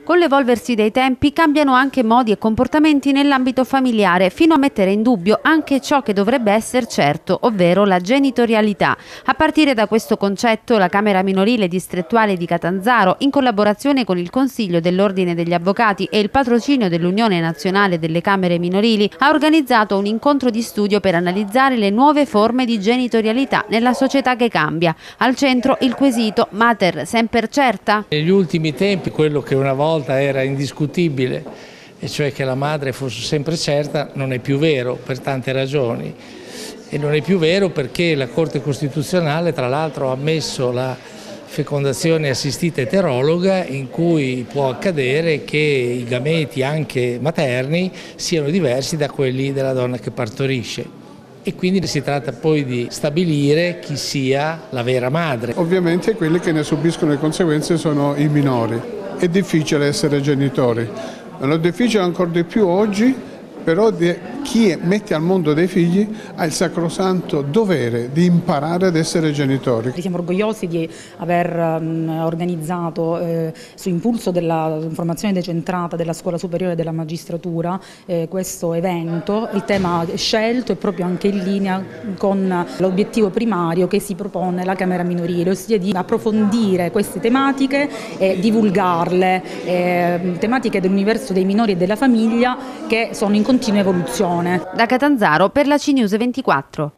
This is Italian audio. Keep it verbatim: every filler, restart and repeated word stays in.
Con l'evolversi dei tempi cambiano anche modi e comportamenti nell'ambito familiare, fino a mettere in dubbio anche ciò che dovrebbe essere certo, ovvero la genitorialità. A partire da questo concetto, la Camera Minorile Distrettuale di Catanzaro, in collaborazione con il Consiglio dell'Ordine degli Avvocati e il patrocinio dell'Unione Nazionale delle Camere Minorili, ha organizzato un incontro di studio per analizzare le nuove forme di genitorialità nella società che cambia. Al centro il quesito Mater semper certa? Negli ultimi tempi quello che una volta era indiscutibile, e cioè che la madre fosse sempre certa, non è più vero per tante ragioni. E non è più vero perché la Corte Costituzionale tra l'altro ha ammesso la fecondazione assistita eterologa, in cui può accadere che i gameti anche materni siano diversi da quelli della donna che partorisce. E quindi si tratta poi di stabilire chi sia la vera madre. Ovviamente quelli che ne subiscono le conseguenze sono i minori. È difficile essere genitori, ma è difficile ancora di più oggi, però chi mette al mondo dei figli ha il sacrosanto dovere di imparare ad essere genitori. Siamo orgogliosi di aver um, organizzato eh, su impulso della formazione decentrata della Scuola Superiore della Magistratura eh, questo evento. Il tema scelto è proprio anche in linea con l'obiettivo primario che si propone la Camera Minorile, ossia di approfondire queste tematiche e divulgarle, eh, tematiche dell'universo dei minori e della famiglia che sono in continua evoluzione. Da Catanzaro per la C News ventiquattro.